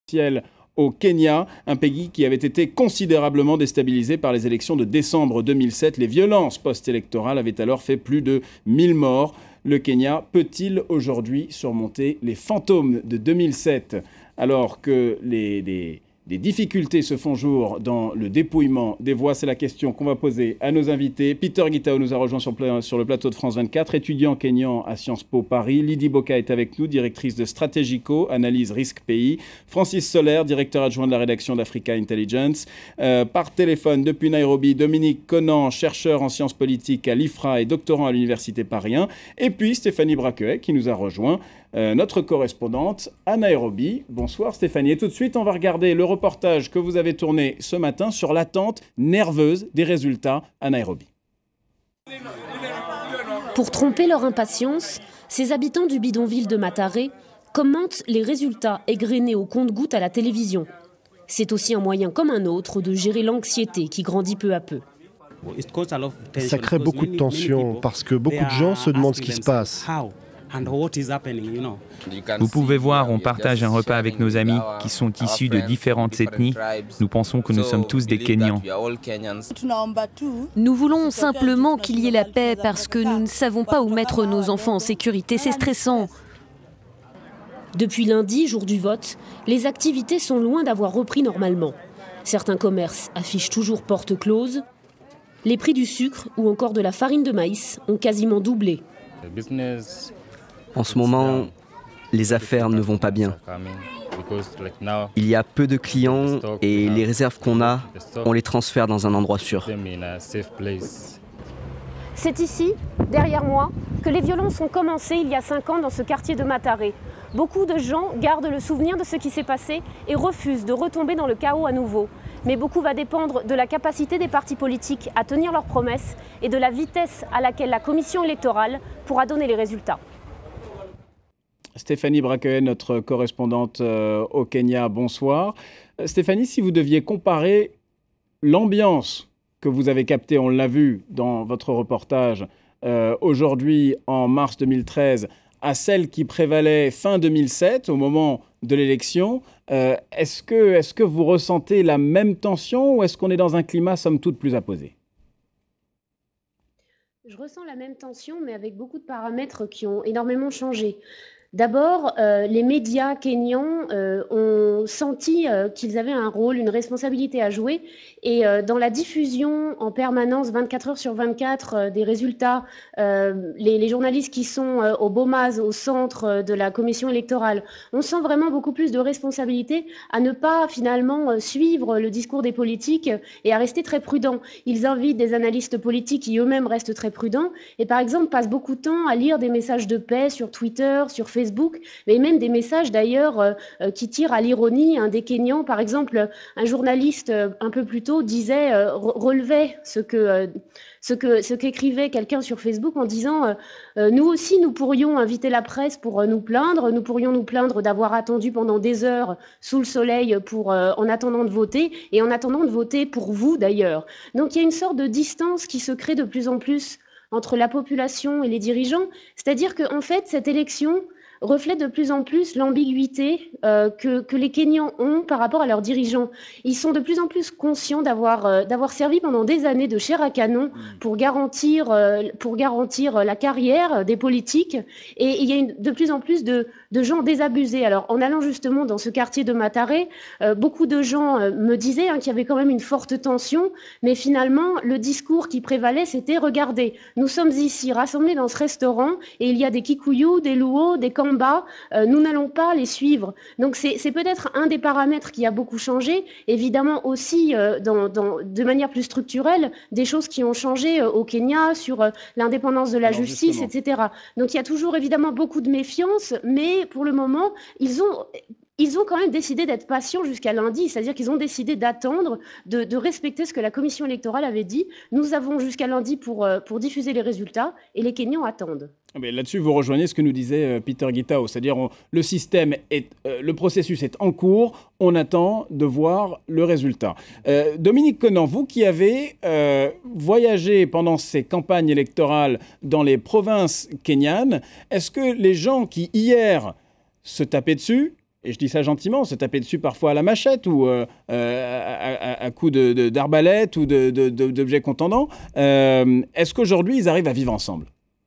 au Kenya, un pays qui avait été considérablement déstabilisé par les élections de décembre 2007. Les violences post-électorales avaient alors fait plus de 1000 morts. Le Kenya peut-il aujourd'hui surmonter les fantômes de 2007 alors que des difficultés se font jour dans le dépouillement des voix? C'est la question qu'on va poser à nos invités. Peter Guitao nous a rejoint sur le plateau de France 24, étudiant kényan à Sciences Po Paris. Lydie Boka est avec nous, directrice de Stratégico, analyse risque pays. Francis Soler, directeur adjoint de la rédaction d'Africa Intelligence. Par téléphone depuis Nairobi, Dominique Conan, chercheur en sciences politiques à l'IFRA et doctorant à l'Université Paris 1. Et puis Stéphanie Braqueuet qui nous a rejoint, notre correspondante à Nairobi. Bonsoir Stéphanie. Et tout de suite, on va regarder le reportage que vous avez tourné ce matin sur l'attente nerveuse des résultats à Nairobi. Pour tromper leur impatience, ces habitants du bidonville de Mathare commentent les résultats égrenés au compte-gouttes à la télévision. C'est aussi un moyen comme un autre de gérer l'anxiété qui grandit peu à peu. Ça crée beaucoup de tension parce que beaucoup de gens se demandent ce qui se passe. Vous pouvez voir, on partage un repas avec nos amis qui sont issus de différentes ethnies. Nous pensons que nous sommes tous des Kenyans. Nous voulons simplement qu'il y ait la paix parce que nous ne savons pas où mettre nos enfants en sécurité. C'est stressant. Depuis lundi, jour du vote, les activités sont loin d'avoir repris normalement. Certains commerces affichent toujours portes closes. Les prix du sucre ou encore de la farine de maïs ont quasiment doublé. En ce moment, les affaires ne vont pas bien. Il y a peu de clients et les réserves qu'on a, on les transfère dans un endroit sûr. C'est ici, derrière moi, que les violences ont commencé il y a 5 ans dans ce quartier de Mathare. Beaucoup de gens gardent le souvenir de ce qui s'est passé et refusent de retomber dans le chaos à nouveau. Mais beaucoup va dépendre de la capacité des partis politiques à tenir leurs promesses et de la vitesse à laquelle la commission électorale pourra donner les résultats. Stéphanie Braqueuet, notre correspondante au Kenya, bonsoir. Stéphanie, si vous deviez comparer l'ambiance que vous avez captée, on l'a vu dans votre reportage, aujourd'hui en mars 2013, à celle qui prévalait fin 2007, au moment de l'élection, est-ce que vous ressentez la même tension ou est-ce qu'on est dans un climat somme toute plus apaisé ? Je ressens la même tension, mais avec beaucoup de paramètres qui ont énormément changé. D'abord, les médias kenyans ont senti qu'ils avaient un rôle, une responsabilité à jouer. Et dans la diffusion en permanence, 24 heures sur 24, des résultats, les journalistes qui sont au Bomas, au centre de la commission électorale, on sent vraiment beaucoup plus de responsabilité à ne pas finalement suivre le discours des politiques et à rester très prudents. Ils invitent des analystes politiques qui eux-mêmes restent très prudents et par exemple passent beaucoup de temps à lire des messages de paix sur Twitter, sur Facebook, mais même des messages d'ailleurs qui tirent à l'ironie des Kenyans. Par exemple, un journaliste un peu plus tôt relevait ce qu'écrivait quelqu'un sur Facebook en disant nous aussi nous pourrions inviter la presse pour nous plaindre, nous pourrions nous plaindre d'avoir attendu pendant des heures sous le soleil en attendant de voter et en attendant de voter pour vous d'ailleurs. Donc il y a une sorte de distance qui se crée de plus en plus entre la population et les dirigeants, c'est-à-dire qu'en fait cette élection reflète de plus en plus l'ambiguïté que les Kenyans ont par rapport à leurs dirigeants. Ils sont de plus en plus conscients d'avoir servi pendant des années de chair à canon pour garantir la carrière des politiques. Et il y a de plus en plus de gens désabusés. Alors, en allant justement dans ce quartier de Mathare, beaucoup de gens me disaient qu'il y avait quand même une forte tension, mais finalement, le discours qui prévalait, c'était « Regardez, nous sommes ici rassemblés dans ce restaurant et il y a des Kikuyu, des Luo, des Kamba, nous n'allons pas les suivre. » Donc c'est peut-être un des paramètres qui a beaucoup changé. Évidemment aussi, de manière plus structurelle, des choses qui ont changé au Kenya sur l'indépendance de la justice, etc. Donc il y a toujours évidemment beaucoup de méfiance, mais pour le moment, ils ont quand même décidé d'être patients jusqu'à lundi, c'est-à-dire qu'ils ont décidé d'attendre, de respecter ce que la commission électorale avait dit. Nous avons jusqu'à lundi pour diffuser les résultats et les Kenyans attendent. Là-dessus, vous rejoignez ce que nous disait Peter Guitao, c'est-à-dire le processus est en cours, on attend de voir le résultat. Dominique Conan, vous qui avez voyagé pendant ces campagnes électorales dans les provinces kenyanes, est-ce que les gens qui hier se tapaient dessus et je dis ça gentiment, se taper dessus parfois à la machette ou à coups d'arbalète ou d'objets contondants. Est-ce qu'aujourd'hui, ils arrivent à vivre ensemble ?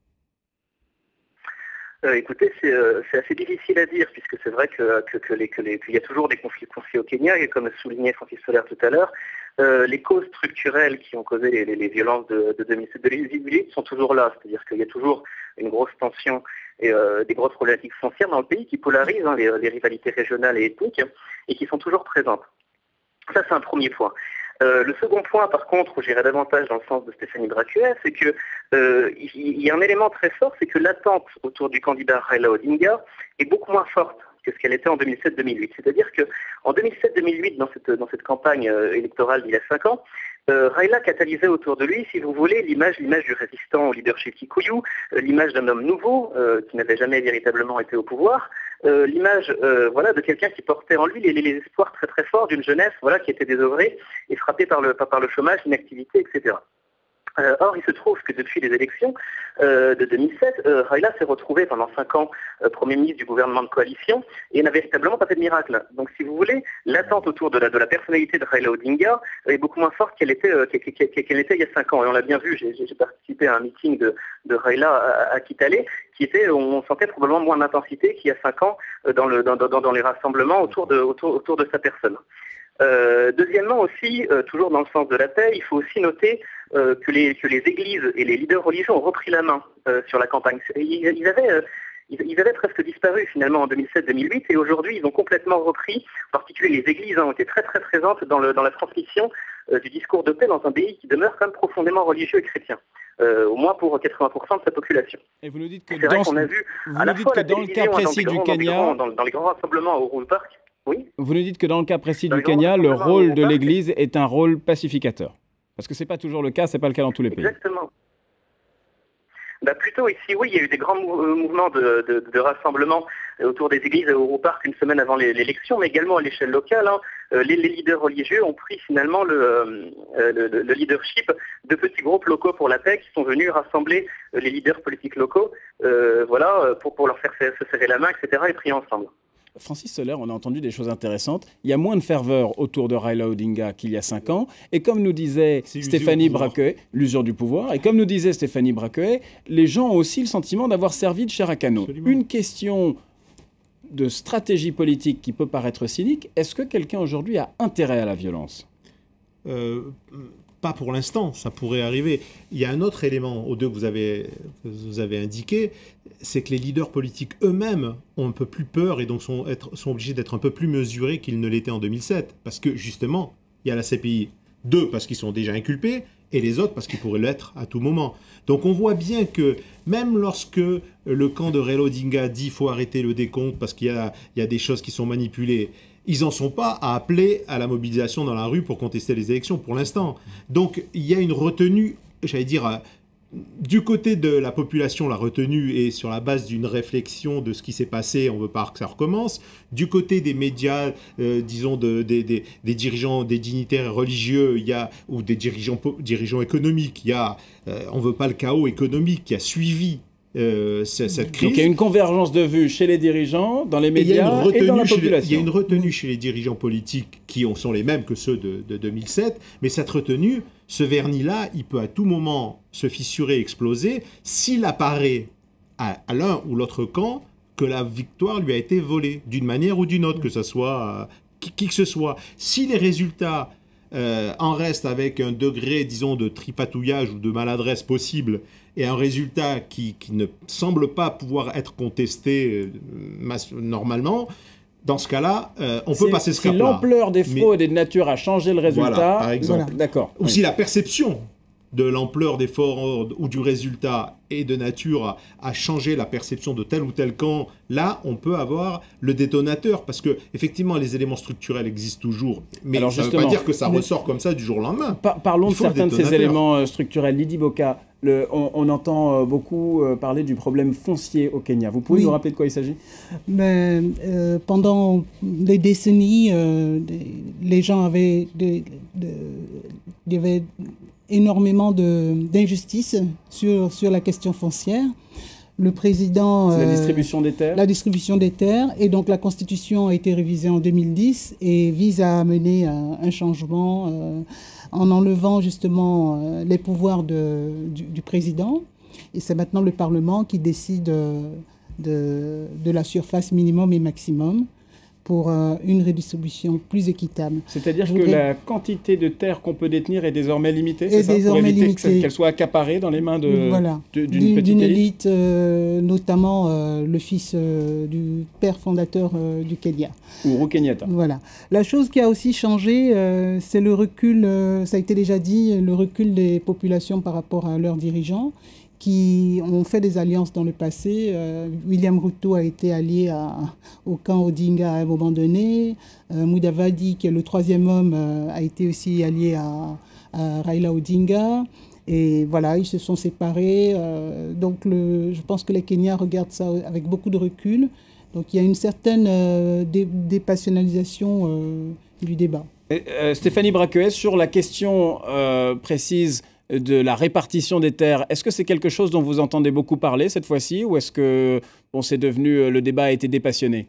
Écoutez, c'est assez difficile à dire, puisque c'est vrai qu'il y a toujours des conflits au Kenya, et comme le soulignait Francis Solaire tout à l'heure, les causes structurelles qui ont causé les violences de 2007-2008 sont toujours là, c'est-à-dire qu'il y a toujours une grosse tension et des grosses problématiques foncières dans le pays qui polarisent les rivalités régionales et ethniques, et qui sont toujours présentes. Ça, c'est un premier point. Le second point, par contre, où j'irai davantage dans le sens de Stéphanie Braquet, c'est que il y a un élément très fort, c'est que l'attente autour du candidat Raila Odinga est beaucoup moins forte que ce qu'elle était en 2007-2008. C'est-à-dire qu'en 2007-2008, dans cette campagne électorale d'il y a 5 ans, Raila catalysait autour de lui, si vous voulez, l'image du résistant au leadership Kikuyu, l'image d'un homme nouveau qui n'avait jamais véritablement été au pouvoir, l'image de quelqu'un qui portait en lui les espoirs très très forts d'une jeunesse qui était désœuvrée et frappée par le chômage, l'inactivité, etc. Or, il se trouve que depuis les élections de 2007, Raila s'est retrouvé pendant 5 ans Premier ministre du gouvernement de coalition et n'a véritablement pas fait de miracle. Donc, si vous voulez, l'attente autour de la personnalité de Raila Odinga est beaucoup moins forte qu'elle était il y a 5 ans. Et on l'a bien vu, j'ai participé à un meeting de Raila à Kitale, on sentait probablement moins d'intensité qu'il y a 5 ans dans les rassemblements autour de sa personne. Deuxièmement aussi, toujours dans le sens de la paix, il faut aussi noter que les églises et les leaders religieux ont repris la main sur la campagne. Ils avaient presque disparu finalement en 2007-2008 et aujourd'hui ils ont complètement repris. En particulier les églises ont été très très présentes dans la transmission du discours de paix dans un pays qui demeure quand même profondément religieux et chrétien. Au moins pour 80% de sa population. Et vous nous dites que c'est vrai qu'on a vu à la fois dans le cas précis du Kenya, dans les grands rassemblements au Uhuru Park. Oui. Vous nous dites que dans le cas précis du Kenya, le rôle de l'Église est un rôle pacificateur. Parce que ce n'est pas toujours le cas, ce n'est pas le cas dans tous les pays. Exactement. Plutôt ici, oui, il y a eu des grands mouvements de rassemblement autour des églises à Uhuru Park une semaine avant l'élection, mais également à l'échelle locale. Les leaders religieux ont pris finalement le leadership de petits groupes locaux pour la paix qui sont venus rassembler les leaders politiques locaux pour leur faire se serrer la main, etc. et prier ensemble. Francis Solaire, on a entendu des choses intéressantes. Il y a moins de ferveur autour de Raila Odinga qu'il y a 5 ans. Et comme nous disait Stéphanie Braquet, l'usure du pouvoir, et comme nous disait Stéphanie Braquet, les gens ont aussi le sentiment d'avoir servi de chair à canon. Absolument. Une question de stratégie politique qui peut paraître cynique, est-ce que quelqu'un aujourd'hui a intérêt à la violence ? Pas pour l'instant, ça pourrait arriver. Il y a un autre élément aux deux que vous avez indiqué, c'est que les leaders politiques eux-mêmes ont un peu plus peur et donc sont obligés d'être un peu plus mesurés qu'ils ne l'étaient en 2007. Parce que justement, il y a la CPI, 2 parce qu'ils sont déjà inculpés, et les autres parce qu'ils pourraient l'être à tout moment. Donc on voit bien que même lorsque le camp de Raila Odinga dit qu'il faut arrêter le décompte parce qu'il y a des choses qui sont manipulées, ils n'en sont pas à appeler à la mobilisation dans la rue pour contester les élections pour l'instant. Donc il y a une retenue, j'allais dire, du côté de la population, la retenue est sur la base d'une réflexion de ce qui s'est passé, on ne veut pas que ça recommence. Du côté des médias, disons des dirigeants, des dignitaires religieux, ou des dirigeants économiques, on ne veut pas le chaos économique qui a suivi cette crise. Donc il y a une convergence de vues chez les dirigeants, dans les médias et dans la population. Il y a une retenue chez les dirigeants politiques qui sont les mêmes que ceux de 2007, mais cette retenue, ce vernis-là, il peut à tout moment se fissurer, exploser, s'il apparaît à l'un ou l'autre camp que la victoire lui a été volée, d'une manière ou d'une autre, que ce soit qui que ce soit. Si les résultats en restent avec un degré, disons, de tripatouillage ou de maladresse possible, et un résultat qui ne semble pas pouvoir être contesté normalement, dans ce cas-là, on peut passer ce cap-là. Si l'ampleur des fraudes est de nature à changer le résultat, voilà, par exemple. Voilà. D'accord. Ou si la perception de l'ampleur des fraudes ou du résultat est de nature à changer la perception de tel ou tel camp, là, on peut avoir le détonateur. Parce que, effectivement, les éléments structurels existent toujours. Mais alors, ça ne veut pas dire que ça ressort comme ça du jour au lendemain. Parlons de certains de ces éléments structurels. Lydie Boka, on entend beaucoup parler du problème foncier au Kenya. Vous pouvez nous rappeler de quoi il s'agit ? Pendant des décennies, les gens avaient... il y avait énormément d'injustices sur la question foncière. Le président... C'est la distribution des terres. La distribution des terres. Et donc la Constitution a été révisée en 2010 et vise à amener un changement en enlevant justement les pouvoirs du président. Et c'est maintenant le Parlement qui décide de la surface minimum et maximum pour une redistribution plus équitable. C'est-à-dire que la quantité de terres qu'on peut détenir est désormais limitée, c'est ça? Désormais pour éviter limitée. Qu'elle soit accaparée dans les mains d'une petite élite, notamment le fils du père fondateur du Kenya. Uhuru Kenyatta. Voilà. La chose qui a aussi changé, c'est le recul, ça a été déjà dit, le recul des populations par rapport à leurs dirigeants, qui ont fait des alliances dans le passé. William Ruto a été allié au camp Odinga à un moment donné. Mudavadi, qui est le troisième homme, a été aussi allié à Raila Odinga. Et voilà, ils se sont séparés. Donc je pense que les Kenyans regardent ça avec beaucoup de recul. Donc il y a une certaine dépassionnalisation du débat. Stéphanie Braqueuet, sur la question précise de la répartition des terres, est-ce que c'est quelque chose dont vous entendez beaucoup parler cette fois-ci, ou est-ce que c'est devenu, le débat a été dépassionné?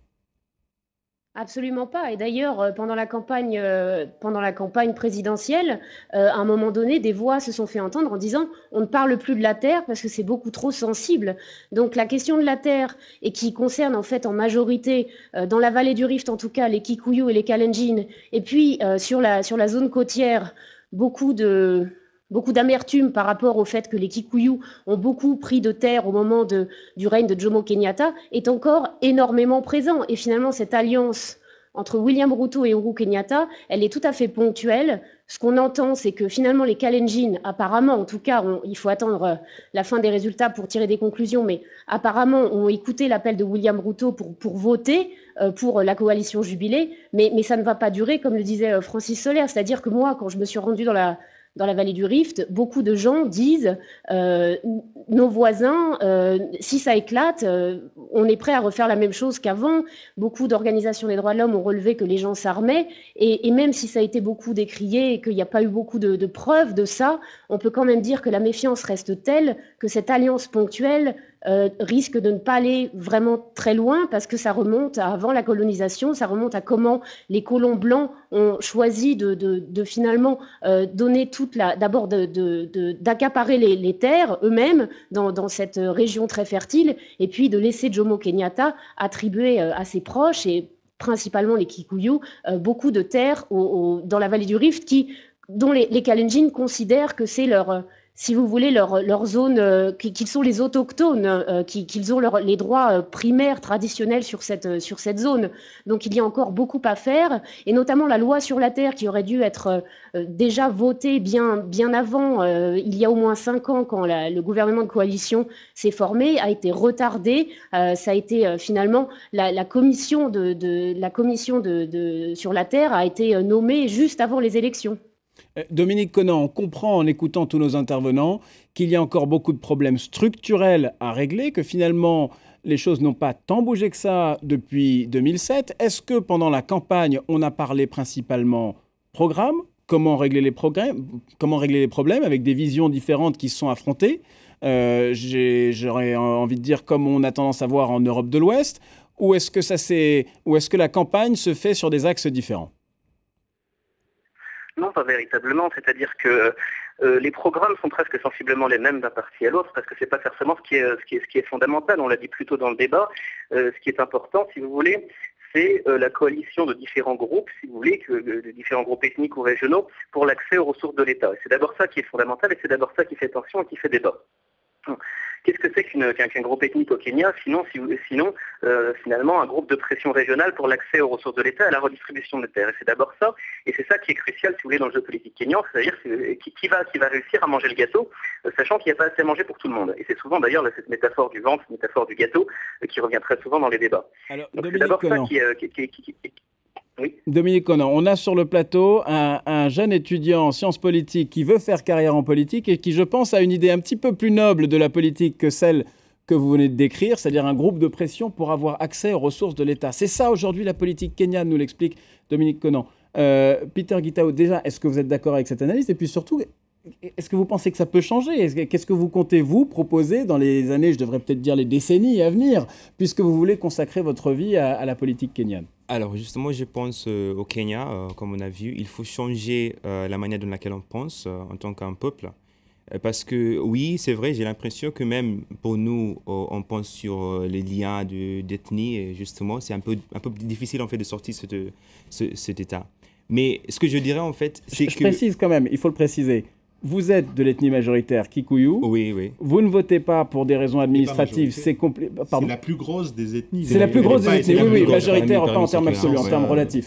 Absolument pas. Et d'ailleurs, pendant la campagne présidentielle, à un moment donné, des voix se sont fait entendre en disant on ne parle plus de la terre parce que c'est beaucoup trop sensible. Donc la question de la terre, et qui concerne en fait en majorité, dans la vallée du Rift en tout cas, les Kikuyu et les Kalenjin, et puis sur la zone côtière, beaucoup d'amertume par rapport au fait que les Kikuyu ont beaucoup pris de terre au moment du règne de Jomo Kenyatta, est encore énormément présent. Et finalement, cette alliance entre William Ruto et Uhuru Kenyatta, elle est tout à fait ponctuelle. Ce qu'on entend, c'est que finalement, les Kalenjin, apparemment, en tout cas, il faut attendre la fin des résultats pour tirer des conclusions, mais apparemment, ont écouté l'appel de William Ruto pour voter pour la coalition Jubilé, mais ça ne va pas durer, comme le disait Francis Soler. C'est-à-dire que moi, quand je me suis rendue dans la vallée du Rift, beaucoup de gens disent nos voisins, si ça éclate, on est prêt à refaire la même chose qu'avant. Beaucoup d'organisations des droits de l'homme ont relevé que les gens s'armaient, et même si ça a été beaucoup décrié et qu'il n'y a pas eu beaucoup de preuves de ça, on peut quand même dire que la méfiance reste telle que cette alliance ponctuelle risque de ne pas aller vraiment très loin, parce que ça remonte à avant la colonisation, ça remonte à comment les colons blancs ont choisi de finalement donner d'abord d'accaparer les terres eux-mêmes dans cette région très fertile, et puis de laisser Jomo Kenyatta attribuer à ses proches, et principalement les Kikuyu, beaucoup de terres dans la vallée du Rift, dont les Kalenjin considèrent que c'est si vous voulez, leur zone, qu'ils sont les autochtones, qu'ils ont les droits primaires traditionnels sur cette zone. Donc il y a encore beaucoup à faire, et notamment la loi sur la terre qui aurait dû être déjà votée bien avant, il y a au moins 5 ans, quand le gouvernement de coalition s'est formé, a été retardée. Ça a été finalement la commission sur la terre a été nommée juste avant les élections. Dominique Conant, on comprend en écoutant tous nos intervenants qu'il y a encore beaucoup de problèmes structurels à régler, que finalement les choses n'ont pas tant bougé que ça depuis 2007. Est-ce que pendant la campagne, on a parlé principalement programme, comment régler les problèmes avec des visions différentes qui se sont affrontées, j'aurais envie de dire comme on a tendance à voir en Europe de l'Ouest, ou est-ce que la campagne se fait sur des axes différents? Non, pas véritablement. C'est-à-dire que les programmes sont presque sensiblement les mêmes d'un parti à l'autre, parce que c'est pas forcément ce qui est fondamental. On l'a dit plus tôt dans le débat. Ce qui est important, si vous voulez, c'est la coalition de différents groupes, si vous voulez, de différents groupes ethniques ou régionaux, pour l'accès aux ressources de l'État. Et c'est d'abord ça qui est fondamental, et c'est d'abord ça qui fait tension et qui fait débat. Qu'est-ce que c'est qu'un groupe ethnique au Kenya, sinon finalement un groupe de pression régionale pour l'accès aux ressources de l'État et à la redistribution des terres. Et c'est d'abord ça, et c'est ça qui est crucial, si vous voulez, dans le jeu politique kényan, c'est-à-dire qui va réussir à manger le gâteau, sachant qu'il n'y a pas assez à manger pour tout le monde. Et c'est souvent d'ailleurs cette métaphore du ventre, cette métaphore du gâteau, qui revient très souvent dans les débats. Alors, donc c'est d'abord ça qui Oui. Dominique Conant, on a sur le plateau un jeune étudiant en sciences politiques qui veut faire carrière en politique et qui, je pense, a une idée un petit peu plus noble de la politique que celle que vous venez de décrire, c'est-à-dire un groupe de pression pour avoir accès aux ressources de l'État. C'est ça aujourd'hui la politique kenyane, nous l'explique Dominique Conant. Peter Gitau, déjà, est-ce que vous êtes d'accord avec cette analyse? Et puis surtout, est-ce que vous pensez que ça peut changer? Qu'est-ce que vous comptez, vous, proposer dans les années, je devrais peut-être dire les décennies à venir, puisque vous voulez consacrer votre vie à la politique kenyane? Alors justement, je pense au Kenya, comme on a vu, il faut changer la manière dont laquelle on pense en tant qu'un peuple. Parce que oui, c'est vrai, j'ai l'impression que même pour nous, on pense sur les liens d'ethnie, et justement, c'est un peu difficile en fait de sortir cet état. Mais ce que je dirais en fait, c'est que... Je précise quand même, il faut le préciser. Vous êtes de l'ethnie majoritaire Kikuyu. Oui, oui. Vous ne votez pas pour des raisons administratives. C'est la plus grosse des ethnies. C'est la plus grosse des ethnies, oui, majoritaire, pas en termes absolus, en termes relatifs.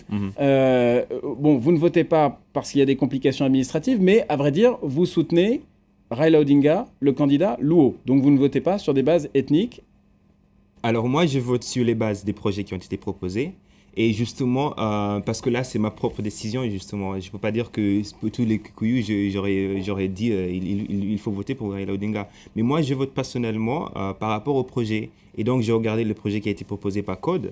Bon, vous ne votez pas parce qu'il y a des complications administratives, mais à vrai dire, vous soutenez Raila Odinga, le candidat Luo. Donc vous ne votez pas sur des bases ethniques? Alors moi, je vote sur les bases des projets qui ont été proposés. Et justement, parce que là, c'est ma propre décision, et justement, je ne peux pas dire que pour tous les Kikuyu, j'aurais dit il faut voter pour Raila Odinga. Mais moi, je vote personnellement par rapport au projet. Et donc, j'ai regardé le projet qui a été proposé par Code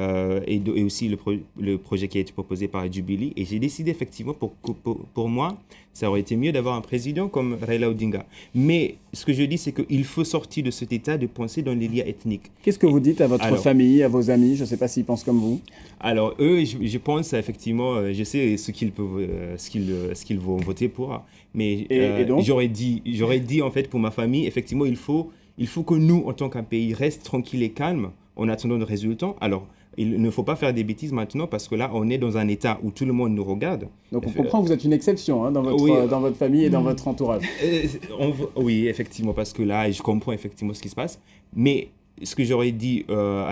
et aussi le projet qui a été proposé par Jubilee. Et j'ai décidé effectivement, pour moi, ça aurait été mieux d'avoir un président comme Raila Odinga. Mais ce que je dis, c'est qu'il faut sortir de cet état de penser dans les liens ethniques. Qu'est-ce que vous dites à votre famille, à vos amis? Je ne sais pas s'ils pensent comme vous. Alors, eux, je pense effectivement, je sais ce qu'ils vont voter pour. Mais j'aurais dit, en fait, pour ma famille, effectivement, il faut que nous, en tant qu'un pays, reste tranquille et calme en attendant le résultat. Alors, il ne faut pas faire des bêtises maintenant parce que là, on est dans un état où tout le monde nous regarde. Donc, on comprend que vous êtes une exception dans votre famille et dans votre entourage. Oui, effectivement, parce que là, je comprends effectivement ce qui se passe. Mais ce que j'aurais dit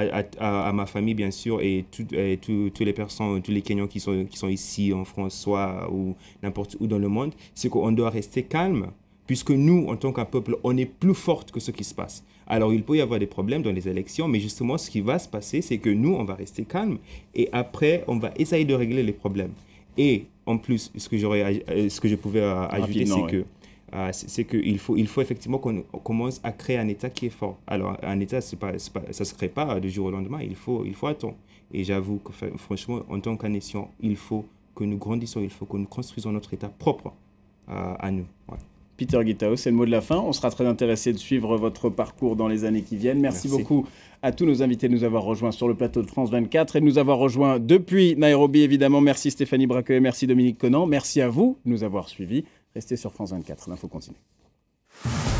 à ma famille, bien sûr, et toutes les personnes, tous les Kenyans qui sont ici en France, soit ou n'importe où dans le monde, c'est qu'on doit rester calme. Puisque nous, en tant qu'un peuple, on est plus fort que ce qui se passe. Alors, il peut y avoir des problèmes dans les élections, mais justement, ce qui va se passer, c'est que nous, on va rester calme et après, on va essayer de régler les problèmes. Et en plus, ce que je pouvais ajouter, c'est qu'il faut effectivement qu'on commence à créer un État qui est fort. Alors, un État, ça ne se crée pas du jour au lendemain, il faut attendre. Et j'avoue que, franchement, en tant qu'une nation, il faut que nous grandissions, il faut que nous construisons notre État propre à nous. Ouais. Peter Guitao, c'est le mot de la fin. On sera très intéressé de suivre votre parcours dans les années qui viennent. Merci beaucoup à tous nos invités de nous avoir rejoints sur le plateau de France 24 et de nous avoir rejoints depuis Nairobi, évidemment. Merci Stéphanie Braquet, merci Dominique Conan. Merci à vous de nous avoir suivis. Restez sur France 24, l'info continue.